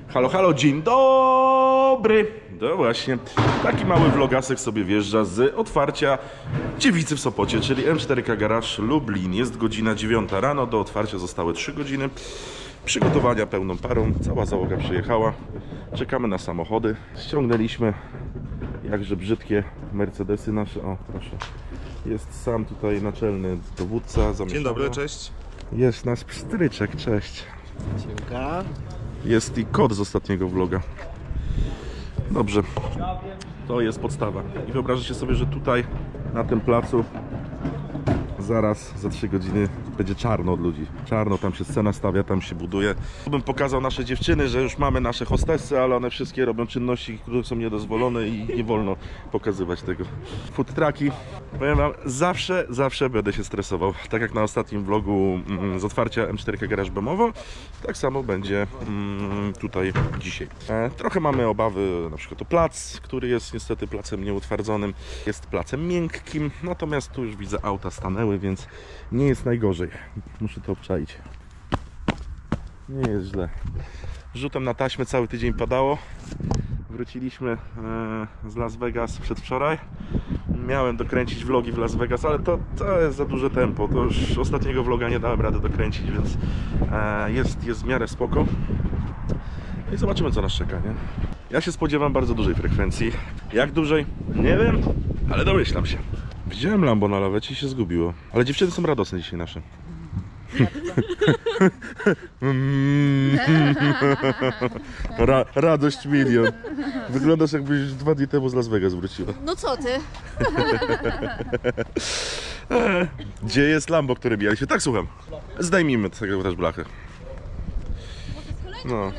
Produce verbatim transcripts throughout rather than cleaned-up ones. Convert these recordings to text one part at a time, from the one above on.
Halo, halo, dzień dobry! No właśnie, taki mały vlogasek sobie wjeżdża z otwarcia dziewicy w Sopocie, czyli M cztery K Garage Lublin. Jest godzina dziewiąta rano, do otwarcia zostały trzy godziny. Przygotowania pełną parą, cała załoga przyjechała. Czekamy na samochody. Ściągnęliśmy jakże brzydkie Mercedesy nasze. O, proszę. Jest sam tutaj naczelny dowódca. Dzień dobry, cześć. Jest nasz pstryczek, cześć. Dziękuję. Jest i kod z ostatniego vloga. Dobrze, to jest podstawa. I wyobraźcie sobie, że tutaj na tym placu zaraz za trzy godziny będzie czarno od ludzi. Czarno, tam się scena stawia, tam się buduje. Bym pokazał nasze dziewczyny, że już mamy nasze hostessy, ale one wszystkie robią czynności, które są niedozwolone i nie wolno pokazywać tego. Food trucki, powiem wam, zawsze, zawsze będę się stresował. Tak jak na ostatnim vlogu mm, z otwarcia M cztery K Garage Bemowo, tak samo będzie mm, tutaj dzisiaj. E, trochę mamy obawy na przykład o plac, który jest niestety placem nieutwardzonym. Jest placem miękkim, natomiast tu już widzę, auta stanęły, więc nie jest najgorzej. Muszę to obczaić. Nie jest źle. Rzutem na taśmę cały tydzień padało. Wróciliśmy z Las Vegas przedwczoraj. Miałem dokręcić vlogi w Las Vegas, ale to, to jest za duże tempo. To już ostatniego vloga nie dałem rady dokręcić, więc jest, jest w miarę spoko. I zobaczymy, co nas czeka, nie? Ja się spodziewam bardzo dużej frekwencji. Jak dużej? Nie wiem, ale domyślam się. Widziałem Lambo na lawecie i się zgubiło. Ale dziewczyny są radosne dzisiaj nasze. Ra radość milion. Wyglądasz, jakbyś dwa dni temu z Las Vegas wróciła. No co ty? Gdzie jest Lambo, które bijaliśmy? Tak, słucham. Zdejmijmy tego też blachę. No.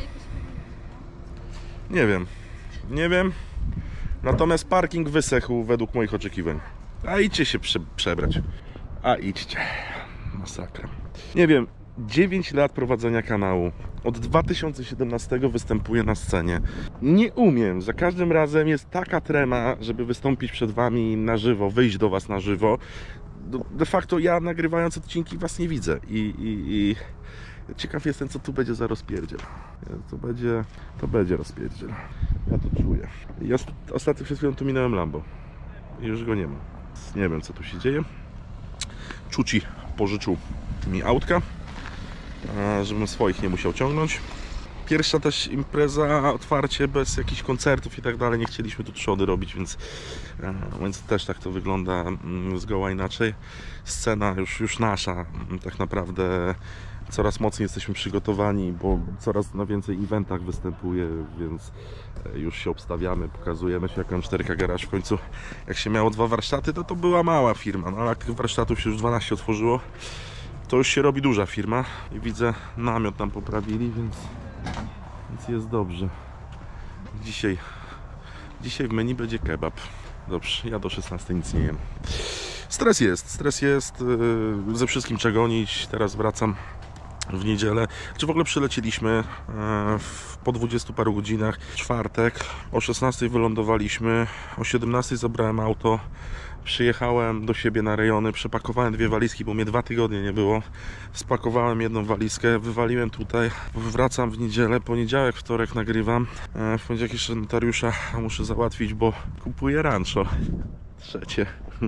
Nie wiem. Nie wiem. Natomiast parking wysechł według moich oczekiwań. A idźcie się prze przebrać. A idźcie. Masakra. Nie wiem, dziewięć lat prowadzenia kanału. Od dwa tysiące siedemnastego występuję na scenie. Nie umiem. Za każdym razem jest taka trema, żeby wystąpić przed wami na żywo, wyjść do was na żywo. De facto ja, nagrywając odcinki, was nie widzę. I, i, i... ciekaw jestem, co tu będzie za rozpierdziel. To będzie, to będzie rozpierdziel. Ja to czuję. Ja ostatnio przed chwilą tu minąłem Lambo. I już go nie ma. Nie wiem, co tu się dzieje. Czuci pożyczył mi autka, żebym swoich nie musiał ciągnąć. Pierwsza też impreza, otwarcie bez jakichś koncertów i tak dalej. Nie chcieliśmy tu trzody robić, więc, więc też tak to wygląda zgoła inaczej. Scena już, już nasza, tak naprawdę coraz mocniej jesteśmy przygotowani, bo coraz na więcej eventach występuję, więc już się obstawiamy, pokazujemy się jako M cztery K Garage. W końcu jak się miało dwa warsztaty, to to była mała firma, no ale jak tych warsztatów się już dwanaście otworzyło, to już się robi duża firma i widzę, namiot nam poprawili, więc, więc jest dobrze. Dzisiaj, dzisiaj w menu będzie kebab. Dobrze, ja do szesnastej nic nie jem. Stres jest, stres jest, yy, ze wszystkim czego gonić. Teraz wracam w niedzielę. Czy w ogóle przyleciliśmy w, po dwudziestu paru godzinach, w czwartek. O szesnastej wylądowaliśmy, o siedemnastej zabrałem auto, przyjechałem do siebie na rejony, przepakowałem dwie walizki, bo mnie dwa tygodnie nie było. Spakowałem jedną walizkę, wywaliłem tutaj, wracam w niedzielę, poniedziałek, wtorek nagrywam. W poniedziałek jeszcze notariusza muszę załatwić, bo kupuję rancho. Trzecie.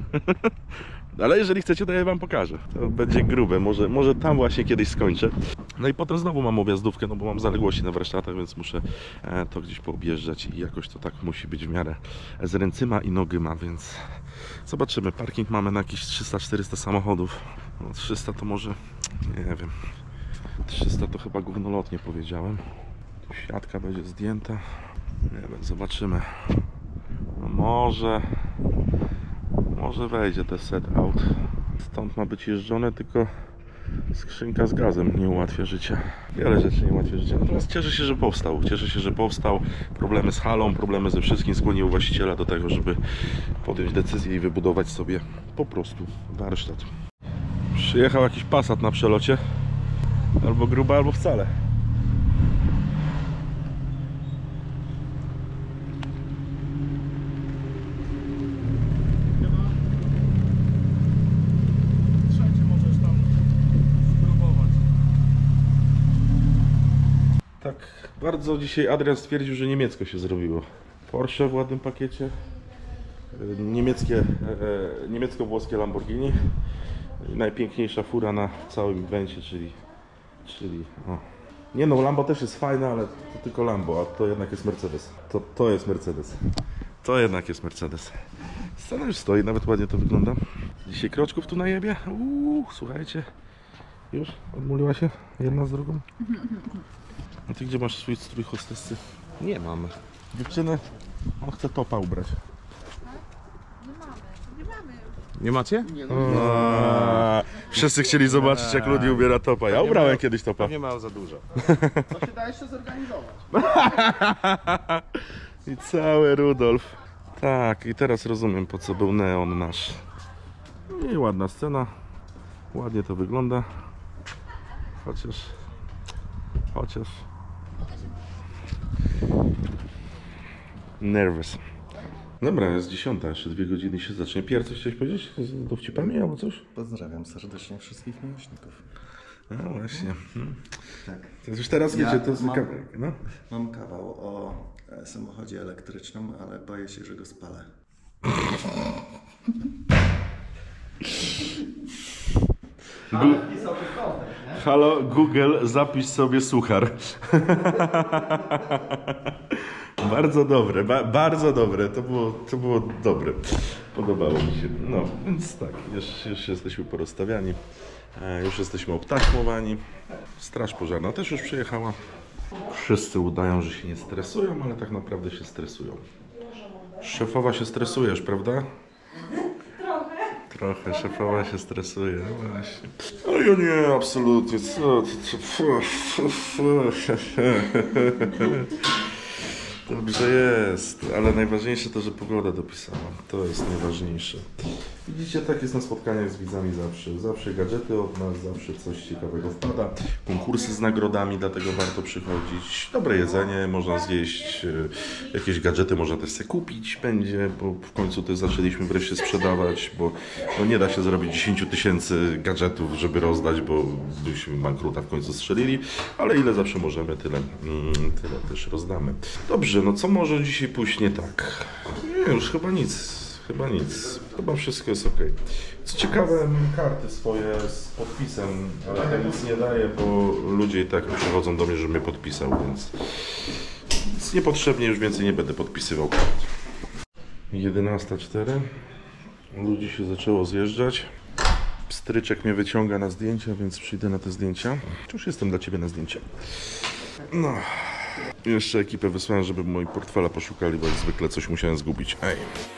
Ale jeżeli chcecie, to ja wam pokażę. To będzie grube, może, może tam właśnie kiedyś skończę. No i potem znowu mam objazdówkę, no bo mam zaległości na warsztatach, więc muszę to gdzieś poobjeżdżać i jakoś to tak musi być w miarę z ręcyma i nogyma, więc zobaczymy. Parking mamy na jakieś trzysta czterysta samochodów. No trzysta to może, nie wiem, trzysta to chyba gównolotnie powiedziałem. Siatka będzie zdjęta. Nie wiem, zobaczymy. No może... Może wejdzie te set out. Stąd ma być jeżdżone, tylko skrzynka z gazem nie ułatwia życia. Wiele rzeczy nie ułatwia życia. Natomiast cieszę się, że powstał. Cieszę się, że powstał. Problemy z halą, problemy ze wszystkim skłoniły właściciela do tego, żeby podjąć decyzję i wybudować sobie po prostu warsztat. Przyjechał jakiś Passat na przelocie. Albo gruba, albo wcale. Bardzo dzisiaj Adrian stwierdził, że niemiecko się zrobiło. Porsche w ładnym pakiecie, niemieckie, e, niemiecko-włoskie Lamborghini i najpiękniejsza fura na całym evencie, czyli, czyli o. Nie no, Lambo też jest fajne, ale to tylko Lambo, a to jednak jest Mercedes. To, to jest Mercedes. To jednak jest Mercedes. Scena już stoi, nawet ładnie to wygląda. Dzisiaj kroczków tu najebie. Uuu, słuchajcie. Już? Odmuliła się jedna z drugą? A ty gdzie masz swój strój hostessy? Nie mam. Dziewczyny, on chce topa ubrać. Nie mamy, nie mamy już. Nie macie? Nie A, wszyscy chcieli zobaczyć, jak ludzi ubiera topa. Ja ubrałem kiedyś topa. Nie ma za dużo. To się da jeszcze zorganizować. I cały Rudolf. Tak, i teraz rozumiem, po co był neon nasz. I ładna scena. Ładnie to wygląda. Chociaż... Chociaż... Nervous. Dobra, jest dziesiąta, jeszcze dwie godziny się zacznie. Pierre, coś chciałeś powiedzieć? Z dowcipami albo coś? Pozdrawiam serdecznie wszystkich miłośników. No właśnie. Hmm. Tak. To już teraz Ja wiecie, to jest... mam- No. Mam kawał o e, samochodzie elektrycznym, ale boję się, że go spalę. Halo, Google, zapisz sobie suchar. Bardzo dobre, ba bardzo dobre, to było, to było dobre. Podobało mi się. No, więc tak, już, już jesteśmy porozstawiani, e, już jesteśmy obtaśmowani. Straż pożarna też już przyjechała. Wszyscy udają, że się nie stresują, ale tak naprawdę się stresują. Szefowa się stresujesz, prawda? Trochę, szefowa się stresuje, no właśnie. Ale ja nie, absolutnie, co ty, co, fu, fu, fu. Dobrze jest, ale najważniejsze to, że pogoda dopisała. To jest najważniejsze. Widzicie, tak jest na spotkaniach z widzami zawsze. Zawsze gadżety od nas, zawsze coś ciekawego wpada. Konkursy z nagrodami, dlatego warto przychodzić. Dobre jedzenie, można zjeść, e, jakieś gadżety można też sobie kupić będzie, bo w końcu to zaczęliśmy wreszcie sprzedawać, bo no nie da się zrobić dziesięć tysięcy gadżetów, żeby rozdać, bo byśmy bankruta w końcu strzelili, ale ile zawsze możemy, tyle, mm, tyle też rozdamy. Dobrze, no co może dzisiaj pójść nie tak? Nie, już chyba nic. Chyba nic. Chyba wszystko jest ok. Co ciekawe, mam karty swoje z podpisem, ale to nic nie daje, bo ludzie i tak przychodzą do mnie, żebym je podpisał, więc, więc niepotrzebnie już więcej nie będę podpisywał kart. jedenasta cztery. Ludzi się zaczęło zjeżdżać. Pstryczek mnie wyciąga na zdjęcia, więc przyjdę na te zdjęcia. Już jestem dla Ciebie na zdjęcie. No. Jeszcze ekipę wysłałem, żeby moi portfela poszukali, bo jak zwykle coś musiałem zgubić. Ej.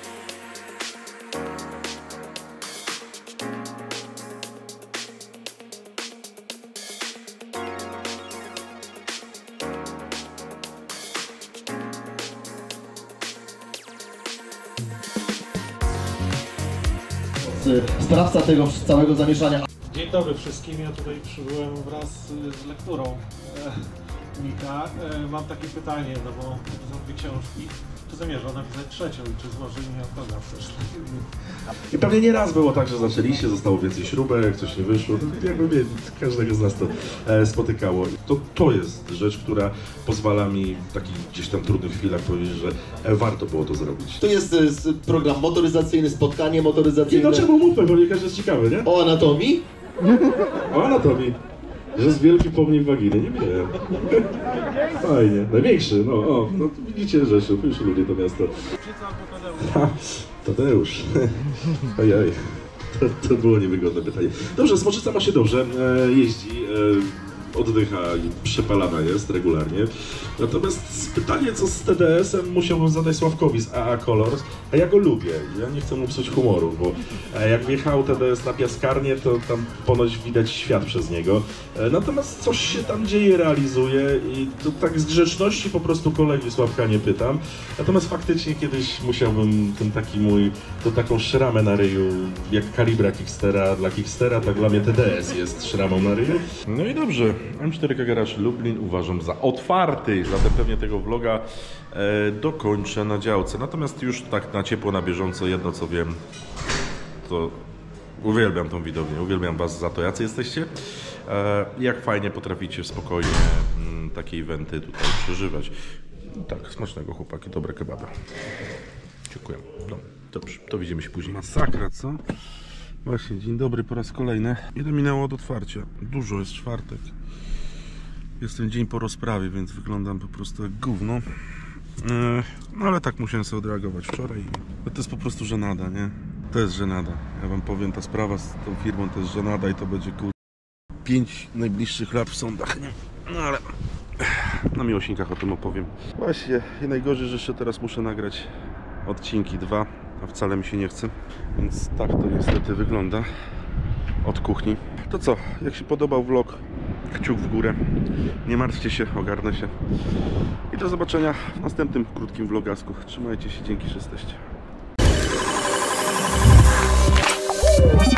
Sprawca tego całego zamieszania. Dzień dobry wszystkim, ja tutaj przybyłem wraz z lekturą e, Mika. E, mam takie pytanie, no bo to są dwie książki. Czy zamierza napisać trzecią i czy złoży mi autograf też? I pewnie nie raz było tak, że zaczęliście, zostało więcej śrubek, coś nie wyszło. To jakby wie, każdego z nas to e, spotykało. To, to jest rzecz, która pozwala mi w takich gdzieś tam trudnych chwilach powiedzieć, że e, warto było to zrobić. To jest e, program motoryzacyjny, spotkanie motoryzacyjne. I no czemu mówmy, bo nie każdy jest ciekawy, nie? O anatomii? O anatomii. Że jest wielki pomnik waginy, nie wiem. Fajnie, największy, no o, no widzicie Rzeszów, już ludzie to miasto. Ha, Tadeusz, ojej, to, to było niewygodne pytanie. Dobrze, Smoczyca ma się dobrze, e, jeździ, e, oddycha i przepalana jest regularnie. Natomiast pytanie, co z T D S-em, musiałbym zadać Sławkowi z A A Colors, a ja go lubię. Ja nie chcę mu psuć humoru, bo jak wjechał T D S na piaskarnię, to tam ponoć widać świat przez niego. Natomiast coś się tam dzieje, realizuje i to tak z grzeczności po prostu kolegi Sławka nie pytam. Natomiast faktycznie kiedyś musiałbym ten taki mój, to taką szramę na ryju, jak kalibra Kickstera, dla Kickstera, tak dla mnie T D S jest szramą na ryju. No i dobrze. M cztery K Garage Lublin uważam za otwarty, zatem pewnie tego vloga e, dokończę na działce. Natomiast już tak na ciepło, na bieżąco, jedno co wiem, to uwielbiam tą widownię, uwielbiam Was za to, jacy jesteście. E, jak fajnie potraficie spokojnie mm, mm, takie eventy tutaj przeżywać. Tak, smacznego chłopaki, dobre kebaby. Dziękuję. No, dobrze, to widzimy się później. Masakra, co? Właśnie, dzień dobry po raz kolejny. Ile minęło od otwarcia? Dużo, jest czwartek. Jest ten dzień po rozprawie, więc wyglądam po prostu jak gówno. Yy, no ale tak musiałem sobie odreagować wczoraj. No to jest po prostu żenada, nie? To jest żenada. Ja wam powiem, ta sprawa z tą firmą to jest żenada i to będzie kur... pięć najbliższych lat w sądach, nie? No ale... na miłośnikach o tym opowiem. Właśnie, i najgorzej, że jeszcze teraz muszę nagrać odcinki dwa, a wcale mi się nie chce. Więc tak to niestety wygląda od kuchni. To co, jak się podobał vlog, kciuk w górę. Nie martwcie się, ogarnę się. I do zobaczenia w następnym krótkim vlogasku. Trzymajcie się, dzięki, że jesteście.